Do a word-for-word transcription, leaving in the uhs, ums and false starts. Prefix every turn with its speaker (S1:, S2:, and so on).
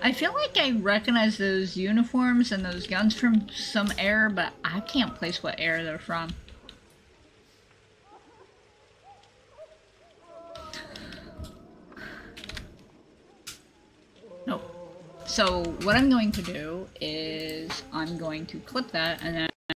S1: I feel like I recognize those uniforms and those guns from some era, but I can't place what era they're from. Nope. So what I'm going to do is I'm going to clip that and then